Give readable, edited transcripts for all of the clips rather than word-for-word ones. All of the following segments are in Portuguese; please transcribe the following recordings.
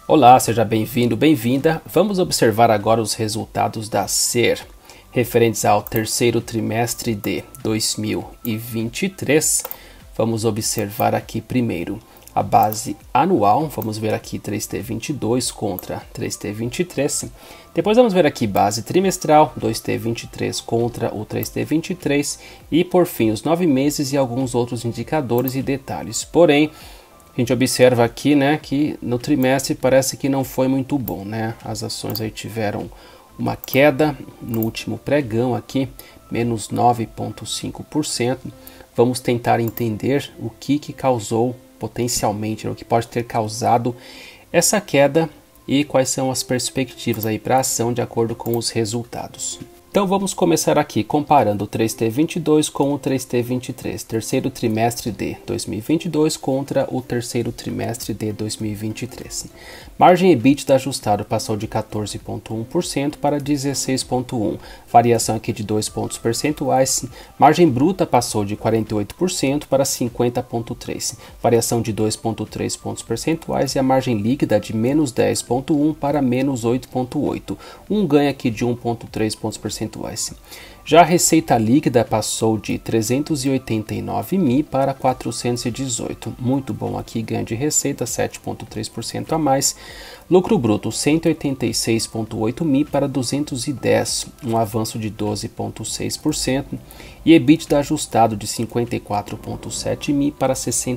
Olá, seja bem-vindo, bem-vinda. Vamos observar agora os resultados da SER, referentes ao terceiro trimestre de 2023. Vamos observar aqui primeiro a base anual, vamos ver aqui 3T22 contra 3T23. Depois vamos ver aqui base trimestral, 2T23 contra o 3T23. E por fim, os 9 meses e alguns outros indicadores e detalhes. Porém, a gente observa aqui, né, que no trimestre parece que não foi muito bom, né? As ações aí tiveram uma queda no último pregão aqui, menos 9,5%. Vamos tentar entender o que causou potencialmente, o que pode ter causado essa queda e quais são as perspectivas aí para a ação de acordo com os resultados. Então vamos começar aqui comparando o 3T22 com o 3T23, terceiro trimestre de 2022 contra o terceiro trimestre de 2023. Margem EBITDA ajustado passou de 14,1% para 16,1%, variação aqui de 2 pontos percentuais. Margem bruta passou de 48% para 50,3%, variação de 2,3 pontos percentuais, e a margem líquida de menos 10,1% para menos 8,8%, um ganho aqui de 1,3 pontos percentuais. Já a receita líquida passou de 389 mil para 418, muito bom aqui, ganho de receita 7,3% a mais. Lucro bruto 186,8 mil para 210, um avanço de 12,6%, e EBITDA ajustado de 54,7 mil para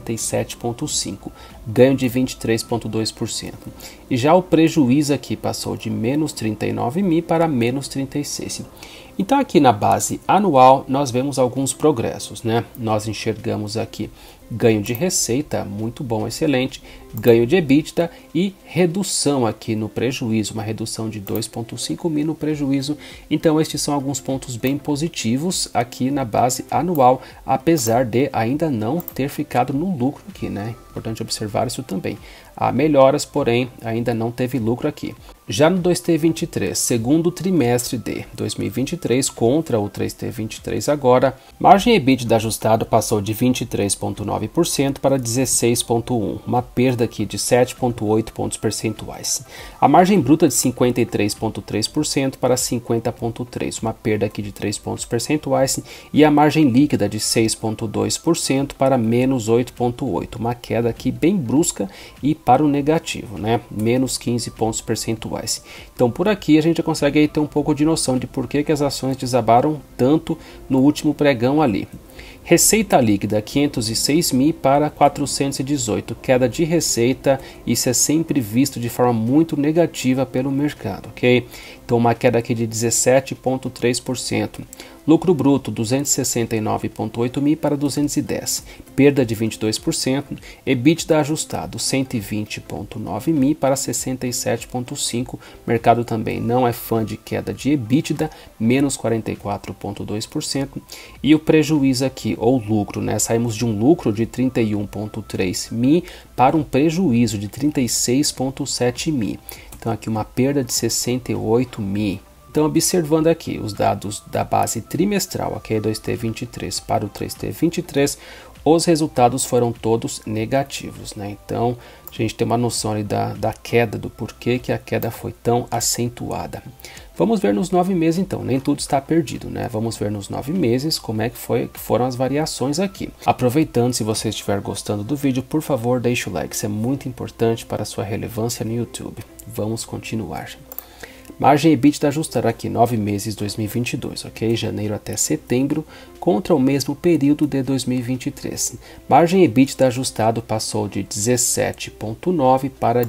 67,5, ganho de 23,2%. E já o prejuízo aqui passou de menos 39 mil para menos 36. Então aqui na base anual nós vemos alguns progressos, né? Nós enxergamos aqui ganho de receita, muito bom, excelente, ganho de EBITDA e redução aqui no prejuízo, uma redução de 2,5 mil no prejuízo. Então estes são alguns pontos bem positivos aqui na base anual, apesar de ainda não ter ficado no lucro aqui, né? Importante observar isso também. Há melhoras, porém ainda não teve lucro aqui. Já no 2T23, segundo trimestre de 2023 contra o 3T23 agora, margem EBITDA ajustado passou de 23,9% para 16,1%, uma perda aqui de 7,8 pontos percentuais. A margem bruta de 53,3% para 50,3%, uma perda aqui de 3 pontos percentuais, e a margem líquida de 6,2% para menos 8,8%, uma queda aqui bem brusca e para o negativo, né? Menos 15 pontos percentuais. Então por aqui a gente consegue aí ter um pouco de noção de por que as ações desabaram tanto no último pregão ali. Receita líquida 506 mil para 418, queda de receita, isso é sempre visto de forma muito negativa pelo mercado, ok? Então uma queda aqui de 17,3%. Lucro bruto 269,8 mil para 210, perda de 22%. EBITDA ajustado 120,9 mil para 67,5. Mercado também não é fã de queda de EBITDA, menos 44,2%. E o prejuízo aqui, ou lucro, né? Saímos de um lucro de 31,3 mil para um prejuízo de 36,7 mil. Então aqui uma perda de 68 mil. Então, observando aqui os dados da base trimestral, aqui é 2T23 para o 3T23, os resultados foram todos negativos, né? Então, a gente tem uma noção ali da queda, do porquê que a queda foi tão acentuada. Vamos ver nos 9 meses então, nem tudo está perdido, né? Vamos ver nos 9 meses como é que foram as variações aqui. Aproveitando, se você estiver gostando do vídeo, por favor, deixe o like, isso é muito importante para a sua relevância no YouTube. Vamos continuar. Margem EBITDA ajustada aqui 9 meses 2022, ok? Janeiro até setembro, contra o mesmo período de 2023. Margem EBITDA ajustado passou de 17,9% para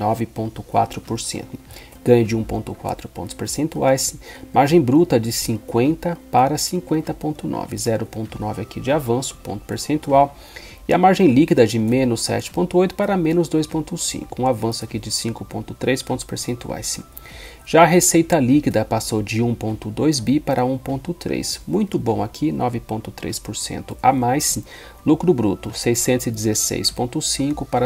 19,4%. Ganho de 1,4 pontos percentuais. Margem bruta de 50 para 50,9, 0,9 aqui de avanço, ponto percentual. E a margem líquida de menos 7,8 para menos 2,5, um avanço aqui de 5,3 pontos percentuais. Já a receita líquida passou de 1,2 bi para 1,3, muito bom aqui, 9,3% a mais. Lucro bruto 616,5 para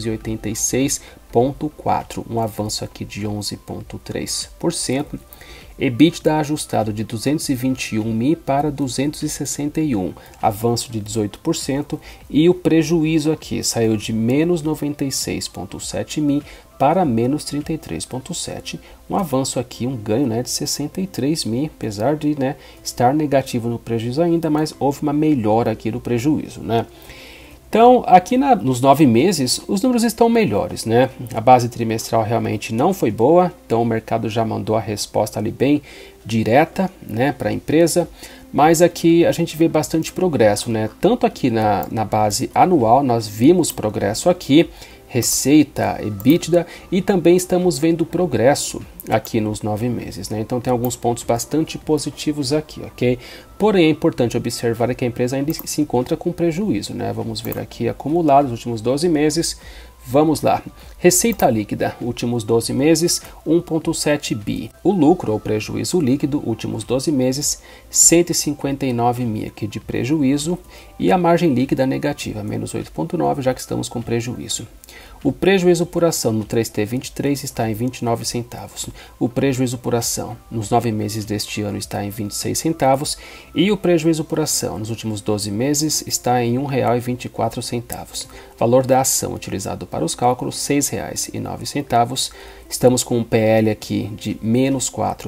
686,4, um avanço aqui de 11,3%. EBITDA ajustado de 221 mil para 261, avanço de 18%, e o prejuízo aqui saiu de menos 96,7 mil para menos 33,7, um avanço aqui, um ganho, né, de 63 mil, apesar de, né, estar negativo no prejuízo ainda, mas houve uma melhora aqui do prejuízo, né. Então, aqui nos 9 meses, os números estão melhores, né? A base trimestral realmente não foi boa, então o mercado já mandou a resposta ali bem direta, né, para a empresa, mas aqui a gente vê bastante progresso, né? Tanto aqui na base anual, nós vimos progresso aqui, receita, EBITDA, e também estamos vendo progresso aqui nos 9 meses, né? Então tem alguns pontos bastante positivos aqui, ok? Porém é importante observar que a empresa ainda se encontra com prejuízo, né? Vamos ver aqui acumulado nos últimos 12 meses. Vamos lá, receita líquida, últimos 12 meses, 1,7 bi. O lucro ou prejuízo líquido, últimos 12 meses, 159 mil aqui de prejuízo. E a margem líquida negativa, menos 8,9, já que estamos com prejuízo. O prejuízo por ação no 3T23 está em 29 centavos. O prejuízo por ação nos 9 meses deste ano está em 26 centavos. E o prejuízo por ação nos últimos 12 meses está em R$ 1,24. Valor da ação utilizado para os cálculos, R$ 6,09. Estamos com um PL aqui de menos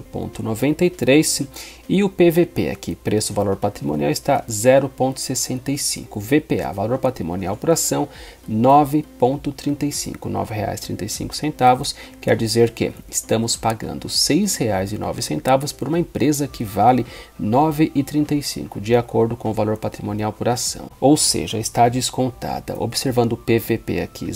4,93 e o PVP aqui, preço-valor patrimonial, está 0,65. VPA, valor patrimonial por ação, 9,35, R$ 9,35. Quer dizer que estamos pagando R$ 6,09 por uma empresa que vale R$ 9,35, de acordo com o valor patrimonial por ação. Ou seja, está descontada. Observando o PVP aqui,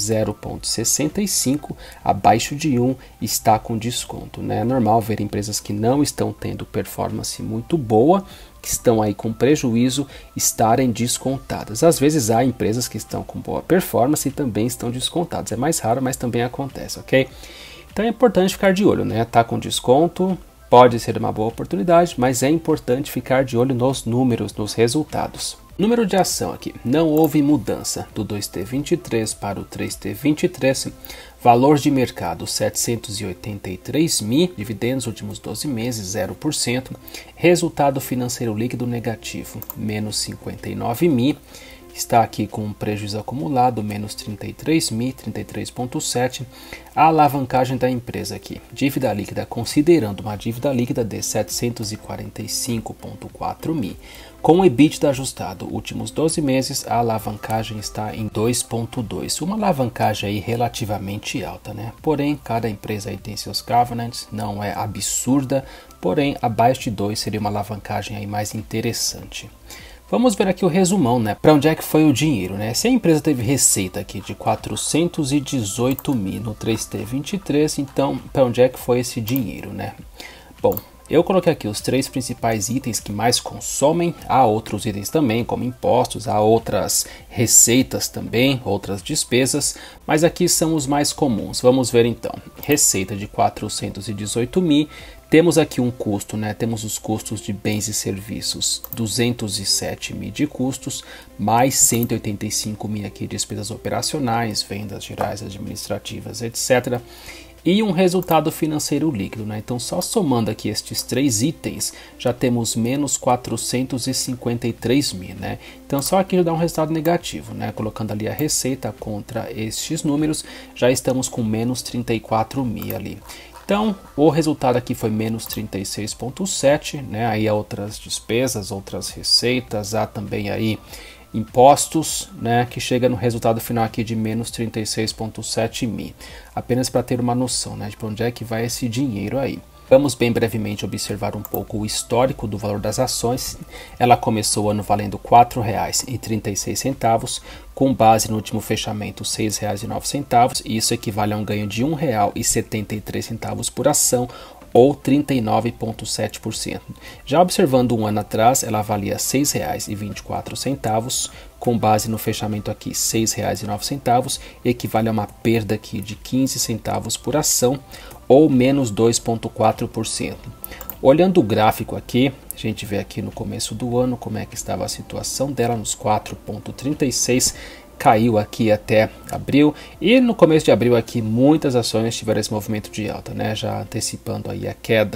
0,65, abaixo de 1, está com desconto, né? É normal ver empresas que não estão tendo performance muito boa, que estão aí com prejuízo, estarem descontadas. Às vezes há empresas que estão com boa performance e também estão descontadas. É mais raro, mas também acontece, ok? Então é importante ficar de olho, né? Tá com desconto, pode ser uma boa oportunidade, mas é importante ficar de olho nos números, nos resultados. Número de ação aqui, não houve mudança do 2T23 para o 3T23, valor de mercado 783 mil, dividendos últimos 12 meses 0%, resultado financeiro líquido negativo, menos 59 mil, está aqui com um prejuízo acumulado, menos 33 mil, 33,7. A alavancagem da empresa aqui, dívida líquida, considerando uma dívida líquida de 745,4 mil. Com o EBITDA ajustado, últimos 12 meses, a alavancagem está em 2,2. Uma alavancagem aí relativamente alta, né? Porém, cada empresa aí tem seus governance, não é absurda, porém, abaixo de 2 seria uma alavancagem aí mais interessante. Vamos ver aqui o resumão, né? Para onde é que foi o dinheiro, né? Se a empresa teve receita aqui de 418 mil no 3T23, então para onde é que foi esse dinheiro, né? Bom, eu coloquei aqui os 3 principais itens que mais consomem, há outros itens também, como impostos, há outras receitas também, outras despesas, mas aqui são os mais comuns. Vamos ver então, receita de 418 mil, temos aqui um custo, né? Temos os custos de bens e serviços, 207 mil de custos, mais 185 mil aqui de despesas operacionais, vendas gerais, administrativas, etc. E um resultado financeiro líquido, né? Então só somando aqui estes 3 itens, já temos menos 453 mil, né? Então só aqui já dá um resultado negativo, né? Colocando ali a receita contra estes números, já estamos com menos 34 mil ali. Então, o resultado aqui foi menos 36,7, né? Aí há outras despesas, outras receitas, há também aí impostos, né? Que chega no resultado final aqui de menos 36,7 mil. Apenas para ter uma noção, né? De para onde é que vai esse dinheiro aí. Vamos bem brevemente observar um pouco o histórico do valor das ações. Ela começou o ano valendo R$ 4,36, com base no último fechamento R$ 6,09, e isso equivale a um ganho de R$ 1,73 por ação, ou 39,7%. Já observando um ano atrás, ela valia R$ 6,24, com base no fechamento aqui R$ 6,09, equivale a uma perda aqui de 15 centavos por ação, ou menos 2,4%. Olhando o gráfico aqui, a gente vê aqui no começo do ano como é que estava a situação dela nos 4,36, caiu aqui até abril, e no começo de abril aqui muitas ações tiveram esse movimento de alta, né? Já antecipando aí a queda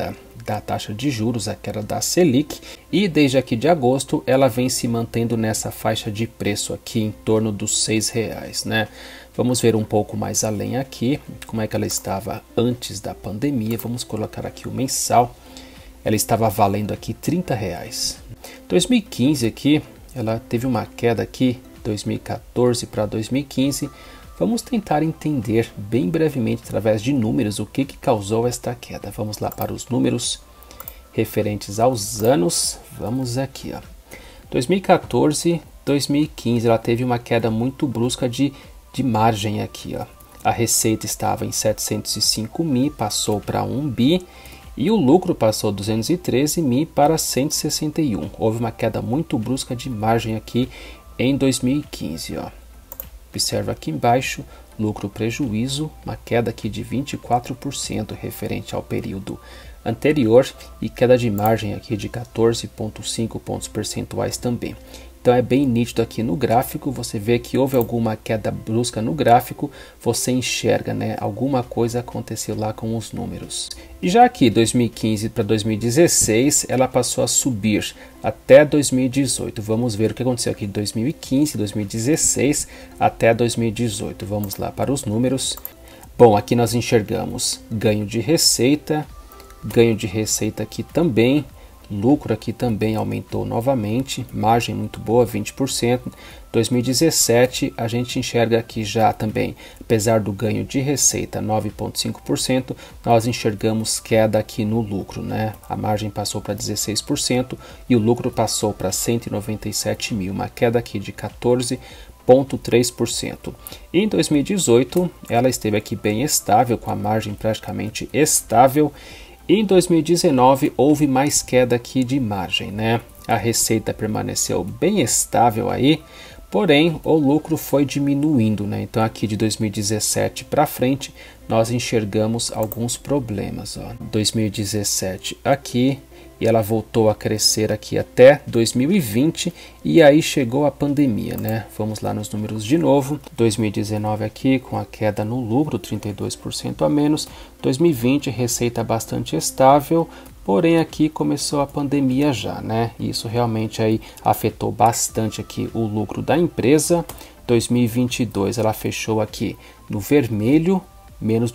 da taxa de juros, a queda da Selic, e desde aqui de agosto ela vem se mantendo nessa faixa de preço aqui em torno dos R$6, né? Vamos ver um pouco mais além aqui, como é que ela estava antes da pandemia. Vamos colocar aqui o mensal. Ela estava valendo aqui R$30. 2015 aqui, ela teve uma queda aqui, 2014 para 2015. Vamos tentar entender bem brevemente, através de números, o que causou esta queda. Vamos lá para os números referentes aos anos. Vamos aqui, ó. 2014, 2015, ela teve uma queda muito brusca de margem aqui, ó. A receita estava em 705 mil, passou para 1 bi. E o lucro passou 213 mil para 161. Houve uma queda muito brusca de margem aqui em 2015. Ó. Observa aqui embaixo, lucro prejuízo, uma queda aqui de 24% referente ao período anterior e queda de margem aqui de 14,5 pontos percentuais também. Então é bem nítido aqui no gráfico, você vê que houve alguma queda brusca no gráfico, você enxerga, né? Alguma coisa aconteceu lá com os números. E já aqui 2015 para 2016, ela passou a subir até 2018. Vamos ver o que aconteceu aqui de 2015, 2016 até 2018. Vamos lá para os números. Bom, aqui nós enxergamos ganho de receita aqui também. Lucro aqui também aumentou novamente, margem muito boa, 20%. 2017 a gente enxerga aqui já também, apesar do ganho de receita 9,5%, nós enxergamos queda aqui no lucro, né? A margem passou para 16% e o lucro passou para 197 mil, uma queda aqui de 14,3%. Em 2018 ela esteve aqui bem estável, com a margem praticamente estável. Em 2019 houve mais queda aqui de margem, né? A receita permaneceu bem estável aí, porém o lucro foi diminuindo, né? Então aqui de 2017 para frente nós enxergamos alguns problemas, ó. 2017 aqui, e ela voltou a crescer aqui até 2020 e aí chegou a pandemia, né? Vamos lá nos números de novo. 2019 aqui com a queda no lucro, 32% a menos. 2020 receita bastante estável, porém aqui começou a pandemia já, né? Isso realmente aí afetou bastante aqui o lucro da empresa. 2022 ela fechou aqui no vermelho, menos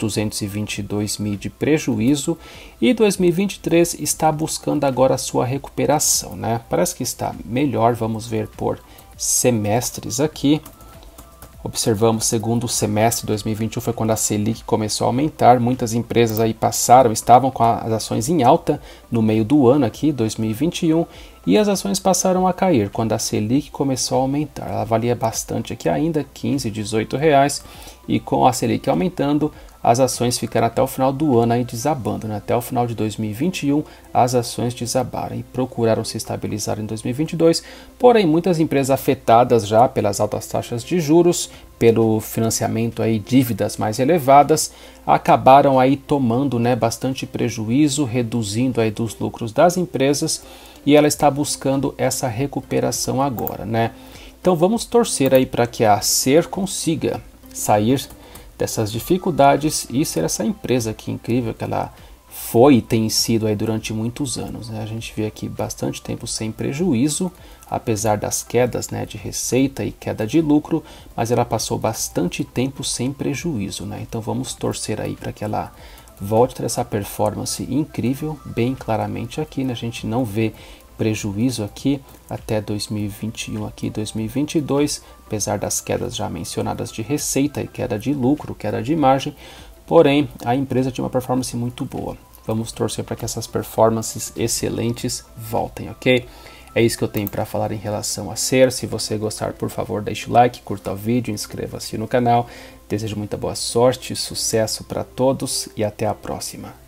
222 mil de prejuízo, e 2023 está buscando agora a sua recuperação, né? Parece que está melhor. Vamos ver por semestres aqui. Observamos segundo semestre de 2021 foi quando a Selic começou a aumentar, muitas empresas aí estavam com as ações em alta no meio do ano aqui, 2021, e as ações passaram a cair quando a Selic começou a aumentar. Ela valia bastante aqui ainda, 15, 18 reais, e com a Selic aumentando, as ações ficaram até o final do ano aí desabando, né? Até o final de 2021 as ações desabaram e procuraram se estabilizar em 2022, porém muitas empresas afetadas já pelas altas taxas de juros, pelo financiamento aí, dívidas mais elevadas, acabaram aí tomando, né, bastante prejuízo, reduzindo aí dos lucros das empresas, e ela está buscando essa recuperação agora, né? Então vamos torcer aí para que a Ser consiga sair dessas dificuldades e ser essa empresa que incrível que ela foi e tem sido aí durante muitos anos, né? A gente vê aqui bastante tempo sem prejuízo, apesar das quedas, né, de receita e queda de lucro, mas ela passou bastante tempo sem prejuízo, né? Então vamos torcer aí para que ela volte a ter essa performance incrível, bem claramente aqui, né? A gente não vê prejuízo aqui até 2021, aqui 2022, apesar das quedas já mencionadas de receita e queda de lucro, queda de margem, porém a empresa tinha uma performance muito boa. Vamos torcer para que essas performances excelentes voltem, ok? É isso que eu tenho para falar em relação a Ser. Se você gostar, por favor, deixe o like, curta o vídeo, inscreva-se no canal. Desejo muita boa sorte, sucesso para todos e até a próxima.